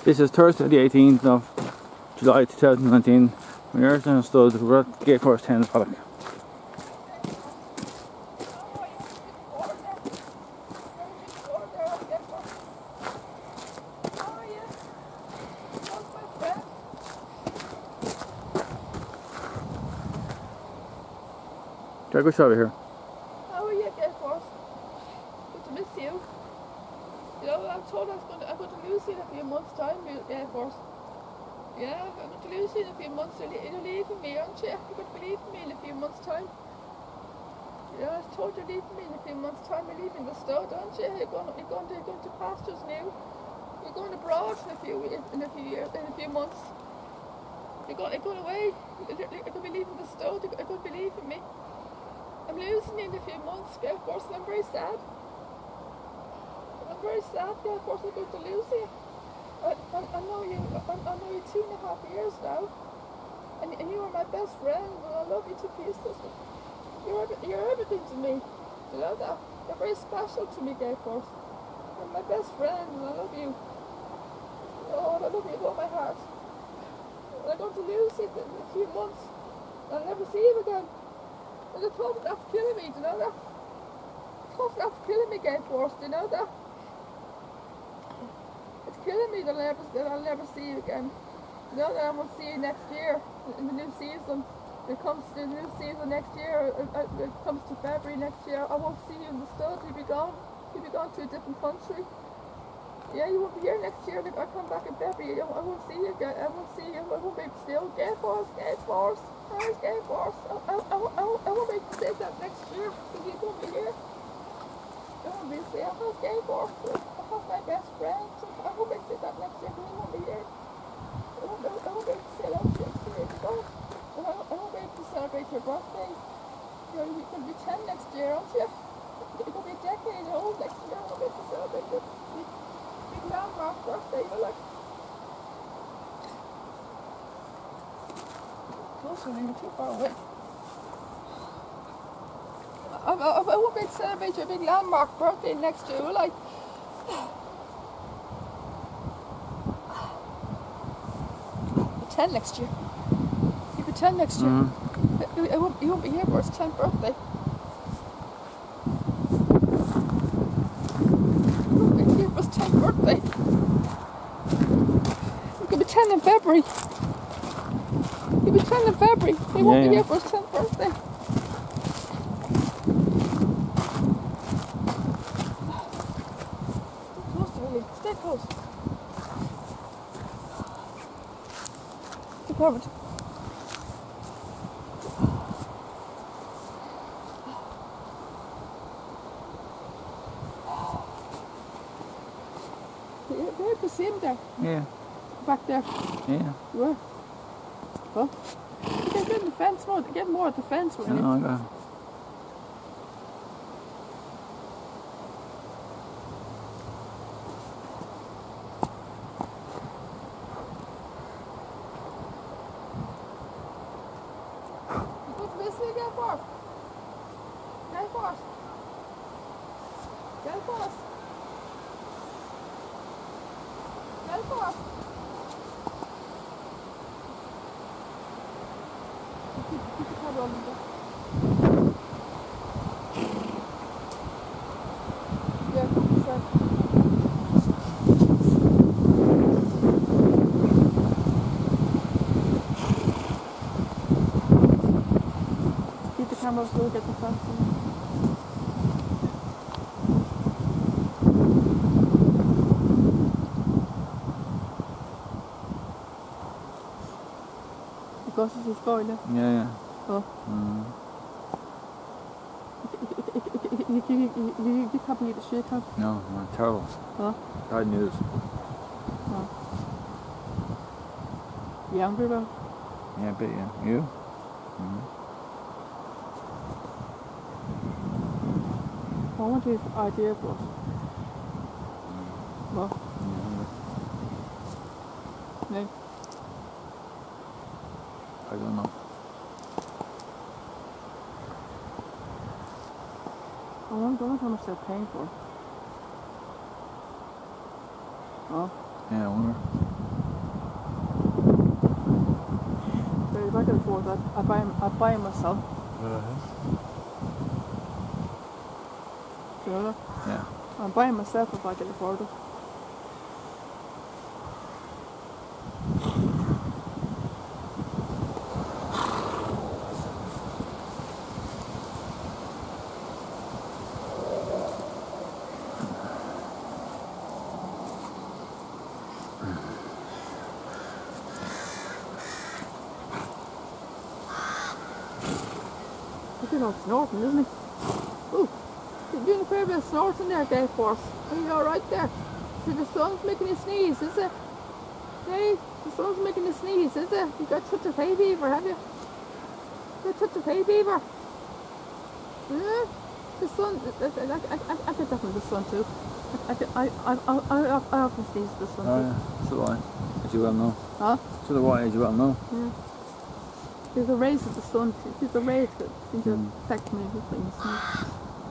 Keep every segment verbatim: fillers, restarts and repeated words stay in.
This is Thursday the eighteenth of July two thousand nineteen. We're here to install the Gate Force ten paddock. Try a good shot over here. How are you, Gate Force? Good to miss you. You know, I was told I was going to, I'm going to lose you in a few months' time, Gate Force. Yeah, I'm going to lose you in a few months. You're leaving me, aren't you? You're going to be leaving me in a few months' time. Yeah, I was told you're leaving me in a few months' time. You're leaving the stud, aren't you? You're going, you're going to, you're going to pastures new. You're going abroad in a few, in a few years, in a few months. You're going, you're going away. You're going to be leaving the stud. You're going to be leaving me. I'm losing you in a few months, Gate Force, and I'm very sad. I'm very sad, Gate Force, I'm going to lose you. I, I, I know you, I, I know you two and a half years now, and, and you are my best friend, and I love you to pieces. You're, you're everything to me, you know that? You're very special to me, Gate Force. You're my best friend, and I love you. Oh, I love you with all my heart. And I'm going to lose you in a few months, and I'll never see you again. And the thought of that's killing me, do you know that? The thought of that's killing me, Gate Force, do you know that? It's killing me that I'll never, that I'll never see you again. You know that I won't see you next year, in the new season. It comes to the new season next year, it, it comes to February next year, I won't see you in the stud, you'll be gone. You'll be gone to a different country. Yeah, you won't be here next year, like I come back in February, I won't see you again, I won't see you, I won't be still. Gate Force, Gate Force. Where's Gate Force? I, I, I, I, I won't be able to say that next year because you won't be here. I won't be able to say, I have Gate Force. I have my best friend. I won't be able to say that next year because he won't be here. I won't, I won't be able to say that next year. No. And I, I won't be able to celebrate your birthday. You're, you're going to be ten next year, aren't you? You're going to be a decade old next year. I won't be able to celebrate your big, big landmark birthday. You're like, you're too far away. I, I, I won't be able to celebrate your big landmark birthday next year, will I? You'll be ten next year. You'll be ten next year. Mm-hmm. I, I won't, you won't be here for his tenth birthday. You won't be here for his tenth birthday. You're going to be ten in February. He'll be ten in February. He yeah, won't be yeah. here for his tenth birthday. Stay close to Willie. Stay close. Stay covered. You're able to see him there. Yeah. Back there. Yeah. You were. Well, you can get in the fence more, get more at the fence, will you? No, I got What's missing? Get forth. Get forth. Get forth. Get forth. Keep the camera on me. Yeah, sorry. Keep the camera so we'll get the fence in. Because it's going there. Yeah, yeah. Oh. Mm. You, you, you, you, you can't believe the shit, can't you? No, no, terrible. Huh? Bad news. Oh. You angry about it? Yeah, a bit, yeah. You? Mm. I want his idea for us. Mm. What? Yeah. No. I don't know. I wonder how much they're paying for. Oh. Yeah, I wonder. if I can afford that, I buy I buy them myself. Uh-huh. Do you know that? Yeah. I buy them myself if I can afford it. He's doing all snorting, isn't he? Ooh, you're doing a fair bit of snorting there, Gale Force. Are you alright there? See, the sun's making you sneeze, is it? Hey, the sun's making you sneeze, is it? You got such a hay fever, have you? You got such a hay fever? Yeah? The sun, I, I, I, I get that from the sun too. I, I, I, I, I, I often sneeze the sun Oh too. yeah, so do I, as you well know. Huh? So do I, as you well know. Yeah. There's a rays of the sun, there's a rays that seem to Mm. affect me when you sneeze.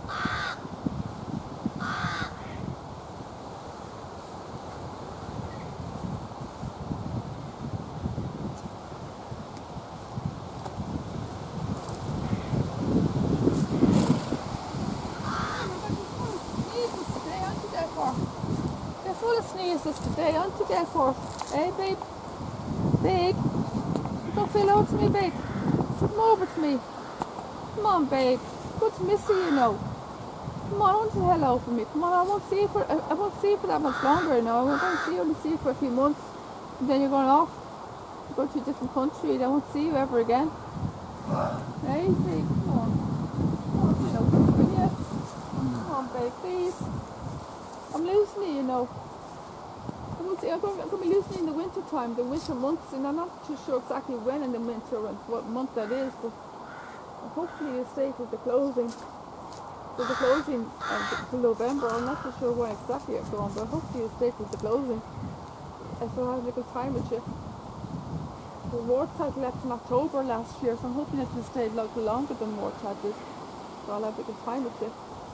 They're full of sneezes today, aren't you, Gale Force? Hey, babe? Babe? Don't say hello to me, babe. Come over to me. Come on, babe. Good to miss you, you know. Come on, I want to say hello for me. Come on, I won't see you for, I, I won't see you for that much longer, you know. I won't see you, only see you for a few months. And then you're going off. You're going to a different country, and I won't see you ever again. Hey, babe, come on. Come on, you know, will you? Come on, babe, please. I'm losing you, you know. I'm going, to, I'm, going, I'm going to be losing you in the winter time, the winter months, and I'm not too sure exactly when in the winter and what month that is, but hopefully you'll stay till the closing. Till the closing uh, till November. I'm not too sure when exactly you're going, but hopefully you'll stay till the closing. And so I have a little time with you. The Wartag left in October last year, so I'm hoping it will stay a little longer than Wartag did. So I'll have a good time with you.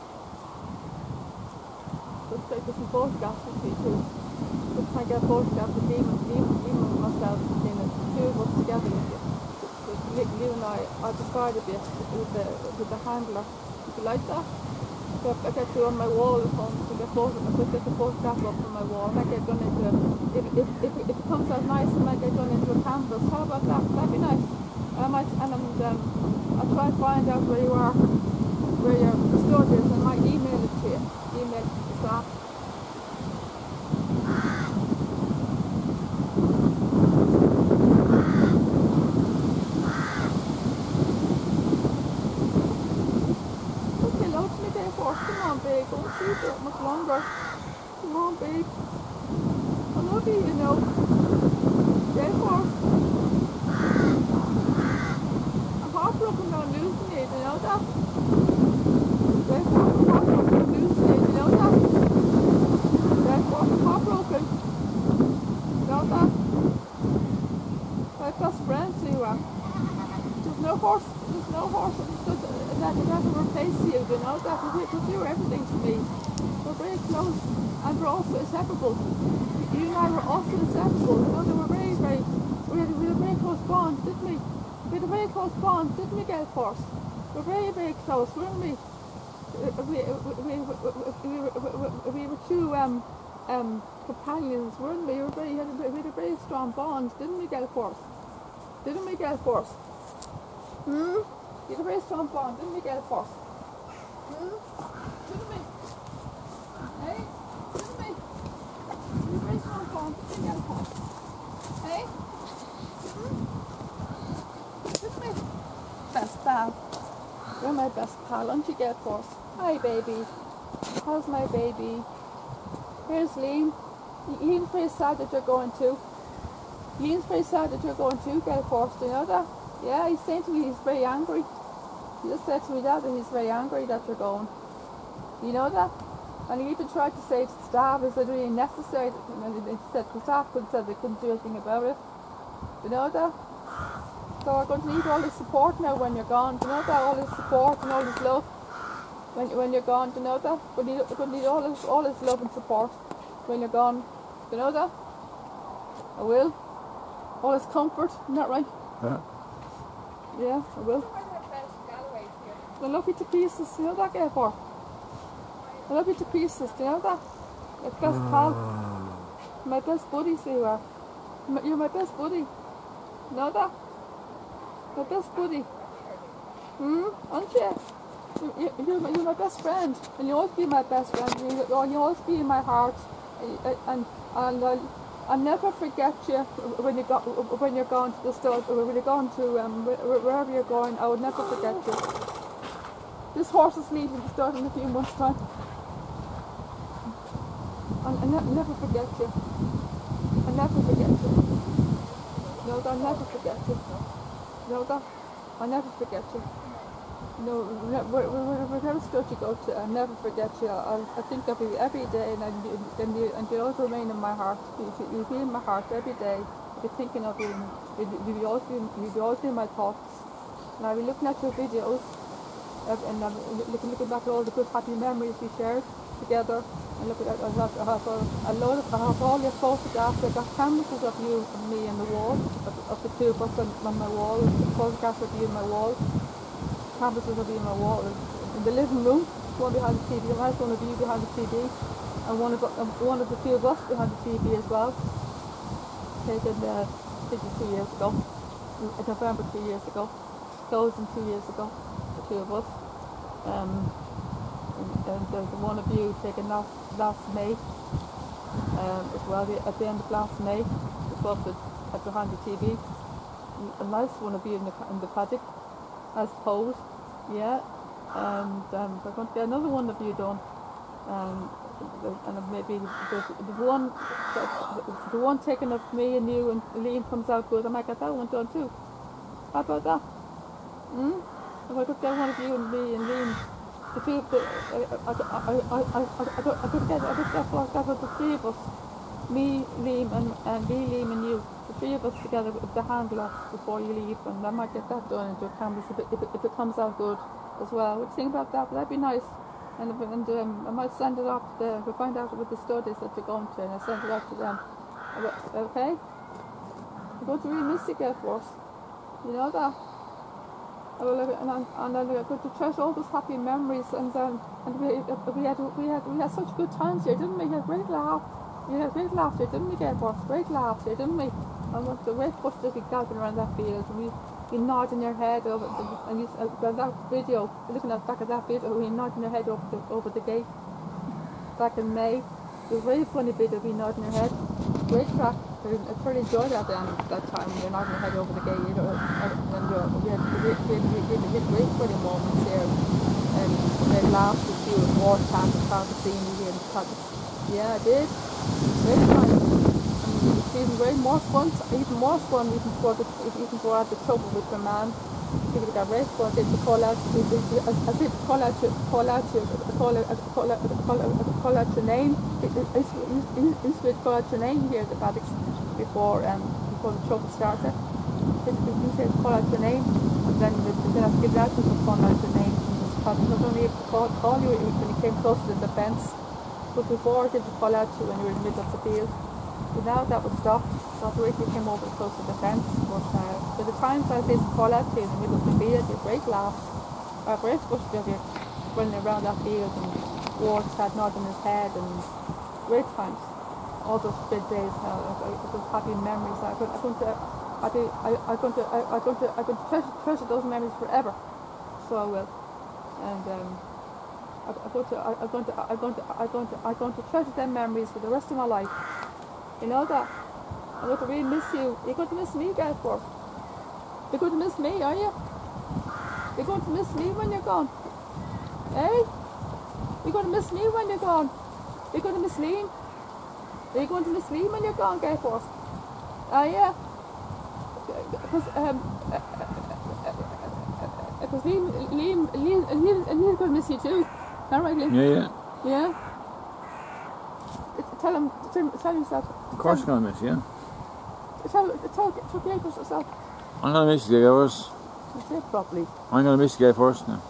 Let's take some photographs with you too. Let's try and get a photograph of Liam and Liam, Liam and myself, you know, the two of us together with you. With Liam and I, either side of you, with the, with the handler. Would you like that? So I get you on my wall at home to get photo, I could get the photograph up on my wall. I might get done into, if, if, if, if it comes out nice, I might get done into a canvas. How about that? That'd be nice. And I might, and I'm, um, I'll try and find out where you are, where your store is, and I might email it to you. Email it to the staff. Come on, babe, I won't see you that much longer. Come on, babe. I love you, you know. Gale Force. I'm heartbroken about losing you, do you know that? Gale Force, I'm heartbroken about losing you, do you know that? Gale Force, I'm heartbroken. You know that? My best friends you are. There's no horse, there's no horse that could ever replace you, you know that, because you were everything to me. We're very close, and we're also inseparable. You and I were also inseparable, you know, they were very, very, we had, we had a very close bond, didn't we? We had a very close bond, didn't we, Gale Force? We were very, very close, weren't we? We, we, we, we, we, we, we were two um, um, companions, weren't we? We, were very, we, had a, we had a very strong bond, didn't we, Gale Force? Didn't we, Gale Force? Hmm? You had a very strong bond, didn't we, Gale Force? Hmm? Didn't we? Hey? Didn't we? You had a very strong bond, didn't we, Gale Force? Hey? Hmm? Didn't we? Best pal. You're my best pal, aren't you, Gale Force? Hi, baby. How's my baby? Here's Liam. Liam's very sad that you're going too. Liam's very sad that you're going too, Gale Force, do you know that? Yeah, he's saying to me he's very angry. He just said to me that, that he's very angry that you're going. You know that? And he even tried to say to the staff, is it really necessary? And he said the staff couldn't say they couldn't do anything about it. You know that? So we're going to need all his support now when you're gone. Do you know that? All his support and all his love when when you're gone. Do you know that? We're going to need all his all his love and support when you're gone. Do you know that? I will. All his comfort. Isn't that right? Yeah. Yeah, I will. I love you to pieces, do you know that, Gayforce? I love you to pieces, do you know that? My best pal. My best buddy, so you are. You're my best buddy. You know that? My best buddy. Hmm? Aren't you? You, you're, my, you're my best friend. And you'll always be my best friend. And you, you'll always be in my heart. And, and, and I'll, I'll never forget you when, you go, when you're going to the store, when you're going to um, wherever you're going. I would never forget you. This horse is leaving the store in a few months' time. I'll, I'll ne never forget you. I'll never forget you. No, I'll never forget you. No, that I'll never forget you. No, whatever store you go to, I'll never forget you. I'll, I think of you every day, and, and, and, you, and you'll always remain in my heart. You, you'll be in my heart every day. I'll be thinking of you. You'll be always, you'll be always in my thoughts. And I'll be looking at your videos, and I'm looking, looking back at all the good, happy memories we shared together. And look at that, I have, I have a, a load of, I have all your photographs. I've got canvases of you and me on the wall, of, of the two of us on, on my wall, photographs of you on my wall, canvases of you on my wall. In the living room, one behind the T V, there's one of you behind the T V, and one of, um, one of the two of us behind the T V as well. Taken uh, two years ago, in November two years ago, closing two years ago, the two of us. Um, and the, the one of you taken last, last May, um, as well, the, at the end of last May, as well, the, at behind the T V. A nice one of you in the, in the paddock, as posed, yeah. And um, we're going to get another one of you done. Um, and maybe the, the one the, the one taken of me and you and Liam comes out good, I might get that one done too. How about that? Hmm? If I could get one of you and me and Liam, the two of the, I, I, I, I, I, I, I could get, I could get that with the three of us, me, Liam and, and me, Liam and you, the three of us together with the hand locks before you leave, and I might get that done into a canvas if it, if it, if it comes out good as well. What do you think about that? Would that be nice? And, and um, I might send it off to, we'll find out with the studies that you're going to, and I'll send it off to them. Okay? I'm going to really miss you, Gayforce. You know that? I will, and, and, and I'm going to treasure all those happy memories, and um, and we, we had we had we had such good times here, didn't we? We had great laugh. We had great laughter, didn't we, Gayforce? Great laughs here, didn't we? And with the great push that we galloping around that field, and we you nodding your head over the, and you uh, that video, looking at the back of that video, we nodding your head over the over the gate back in May. It was a very funny video, we nodding your head. Great crack. I pretty enjoyed that then, that time when you're nodding your head over the gate, you know, and uh, we had we had, we had, we had, we had great funny moments here, and we had laughs with you and war chants and proud to see me here in the paddock. Yeah, I did. Very nice. It's even very more fun, even more fun even before the, even before I had the trouble with my man. People got very fun. They call out, as if call out, call out, call out, call out, call out, call out your name. Used to call out your name here at the paddocks before um before the trouble started. You said call out your name, and then then I give out people call out your name. Because not only able to call, call you when you came close to the fence, but before they would call out you when you were in the middle of the field. But now that was stopped, so the way you came over close to the fence. But uh, for the times I did call out to you in the middle of the field, you had great laughs. Uh, great bushes of you running around that field, and Ward had nodding his head, and great times. All those big days, uh, those happy memories. I'm going to, I do, I, I'm going to, I, I'm going to, I'm going to treasure, treasure those memories forever. So I will. And um, I, I'm going to, I, I'm going to, I'm going to, I'm going to, I'm going to treasure them memories for the rest of my life. You know that? I'm going to really miss you. You're going to miss me, Gayforce. You're going to miss me, are you? You're going to miss me when you're gone. Eh? You're going to miss me when you're gone. You're going to miss Liam. Are you going to miss Liam when you're gone, Gayforce? Ah, yeah. Because um, because Liam, Liam, Liam, Liam, Liam's going to miss you too. All right, Liam? Yeah, yeah. Yeah. Tell him, tell, tell yourself. Of course I'm going to miss you. Tell, tell, tell Gayforce yourself. I'm going to miss you, Gayforce. Say it properly. I'm going to miss you, Gayforce now.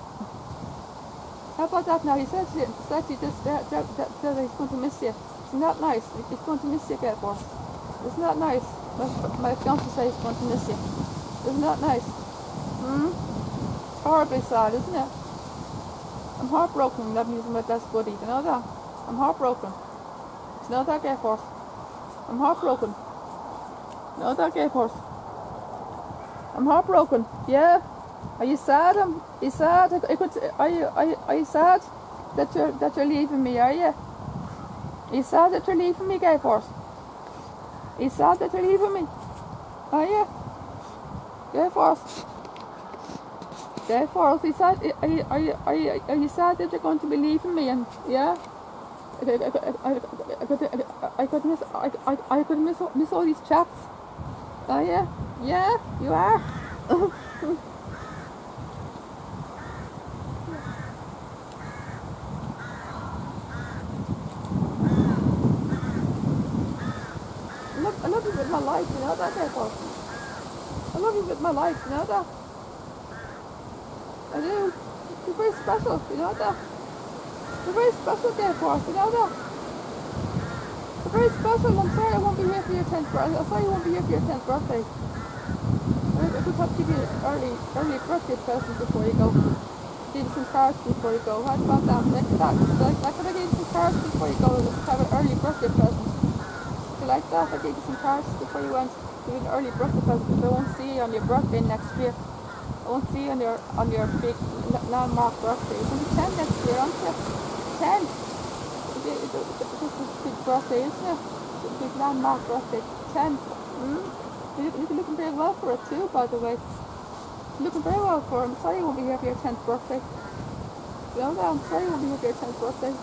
How about that now? He said, he said he just, that, that, that, that he's going to miss you. Isn't that nice? He's going to miss you, Gayforce. Isn't that nice? My, my fiance says he's going to miss you. Isn't that nice? Hmm? It's horribly sad, isn't it? I'm heartbroken I'm not using my best buddy, do you know that? I'm heartbroken. Do you know that, gay horse? I'm heartbroken. Do you know that, gay horse? I'm heartbroken. Yeah. Are you sad? I'm, are you sad? I, I could, are, you, are, you, are you sad that you're, that you're leaving me, are you? Are you sad that you're leaving me, gay horse? Are you sad that you're leaving me? Are you? Gay horse? Gay horse, are you sad, are you, are, you, are, you, are you sad that you're going to be leaving me? And yeah? I, I, I, I, I, could, I could miss I, I, I could miss, miss all these chats. Are you? Yeah, you are. I love, I love you with my life, you know that, gay horse? I love you with my life, you know that? I do. You're very special, you know that? You're very special, gay horse, you know that? You're very special. I'm sorry I won't be here for your tenth birthday. I'm sorry you won't be here for your tenth birthday. I, I could have to give you an early, early birthday present before you go. Give you some cards before you go. How about that? Like that? Like, I could have given you some cards before you go. Just have an early birthday present. If you like that, I gave you some cards before you went. Give you an early birthday present because I won't see you on your birthday next year. I won't see you on your on your big landmark birthday. It's going to be ten next year, aren't you? ten. It's a, it's a, it's a big birthday, isn't it? It's a big landmark birthday. ten. Mm? You're, you're looking very well for it too, by the way. You're looking very well for it. I'm sorry you won't be here for your tenth birthday. You know that? I'm sorry you won't be here for your tenth birthday.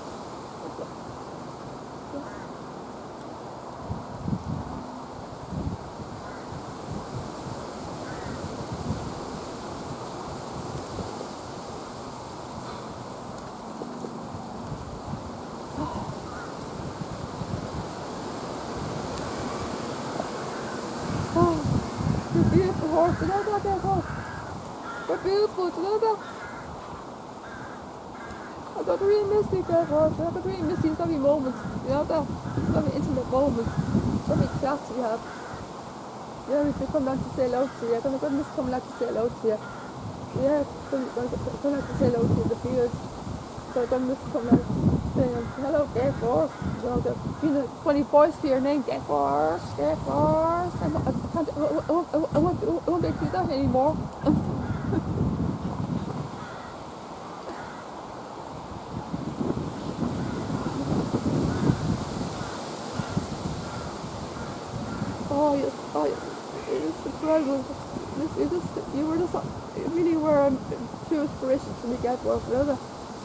Beautiful horse, you know that, that horse? They're beautiful, you know that? I got to really miss these that horse. I got to really miss these lovely moments, you know that? These lovely intimate moments, lovely chats we have. You know, we come down to say hello to you. I'm going to miss coming out to say hello to you. Yeah, come out to say hello to you in the fields. So I'm going to miss coming out saying, hello, gay horse. You know, the you know, funny voice for your name, gay horse, gay horse. I, I, can't, I, I, I, I, I, won't, I won't do that anymore. Oh, yes, oh, yes. It's incredible. This, you, just, you were just, you really were a true inspiration to me, gay horse. You know that?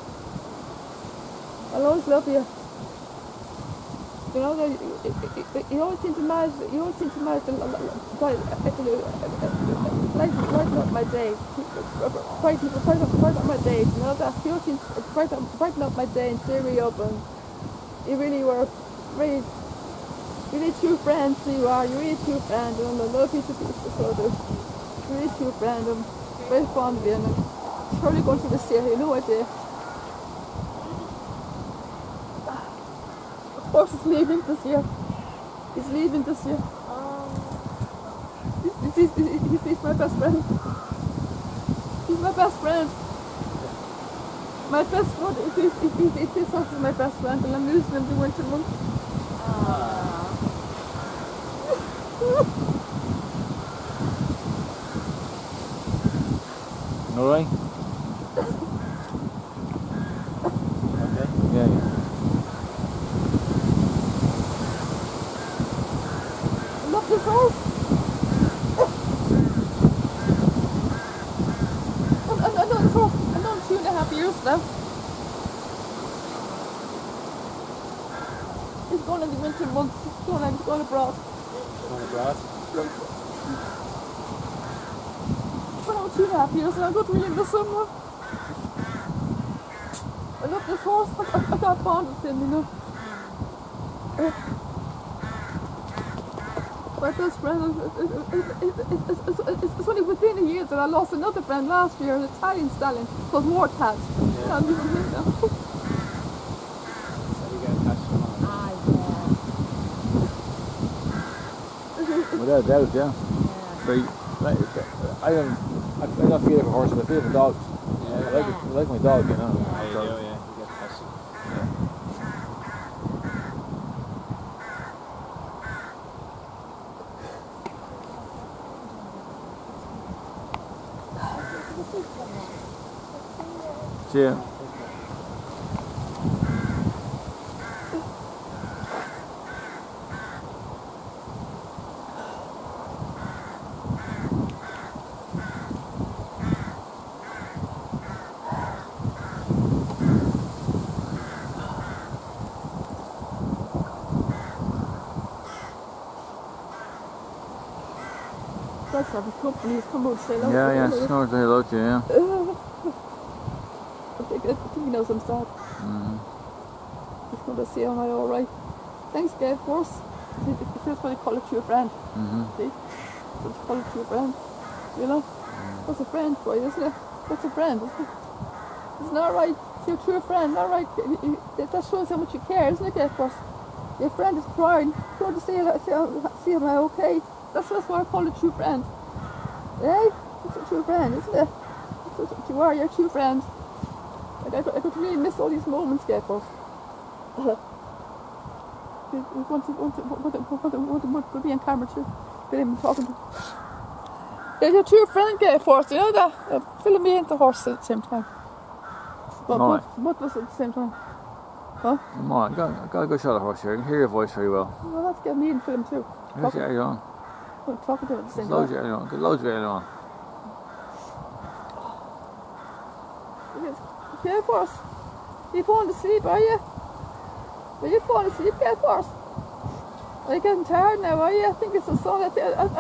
I'll always love you. You know that you, you, you always seem to manage. You always seem to manage to lighten up my day. Brighten, brighten up, brighten up my day. You know that you always seem to brighten, brighten up my day and cheer me up. And you really were, really, really true friend. So you are. You're really a true friend, and I love you to be so do. You're really a true friend. I'm very fond of you, and I'm surely going through this year. You know I did. Of course, he's leaving this year. He's leaving this year. Um, he's, he's, he's, he's my best friend. He's my best friend. My best friend. If he's, if he's, if this house is my best friend, and I'm losing him the winter months. All right. Okay. Yeah, yeah. This house. I, I, I know this horse. I know him two and a half years now. He's going in the winter months. He's going, he's going abroad. Going abroad? I know two and a half years and I got really miss him now. I love this horse. I, I, I got fond of him, you know. Uh, My best friend, it's, it's, it's, it's, it's only within a year that I lost another friend last year, an Italian stallion called Wartat. Yeah. I'm even here now. So you get attached to him? Ah, yeah. Without a doubt, yeah. Yeah. Very Like, I don't, I don't feel like a horse, but I feel like a dog. Yeah, I like, it, I like my dog, you know. yeah, you So, do, yeah. You get passive. See ya. That's how his company has come out and say hello. Yeah, yeah, snores the hell out to you, yeah. I think, I think he knows I'm sad. Mm. Just going to see am I alright. Thanks, Gay Force. He feels when you call it to your friend. Mm-hmm. See? So you call it to your friend. You know? Mm. That's a friend for you, isn't it? That's a friend, isn't it? It's not right. You're to your friend, not right. That shows how much you care, isn't it, Gay Force? Your friend is crying. Go to see, see, see am I okay? That's, that's why I call it true friend. Eh? That's a true friend, isn't it? That's what you are, you're a true friend. Like, I, I could really miss all these moments, Gayforce. Once it, once it, once it, once it, once it, once it could be on camera too. Get him talking to. Yeah, you're a true friend, Gayforce, you know that? Uh, filling me into horse at the same time. But Alright. what was at the same time? Huh? Come on, I got, I got a good shot of horse here. I can hear your voice very well. Well, let's get me in film too. Where's your earlier on? I'm talking to him at the same Loads time. of earlier on. Got loads of earlier on. Gayforce, are you falling asleep, are you? Are you falling asleep, Gayforce? Are you getting tired now, are you? I think it's the sun. I, I,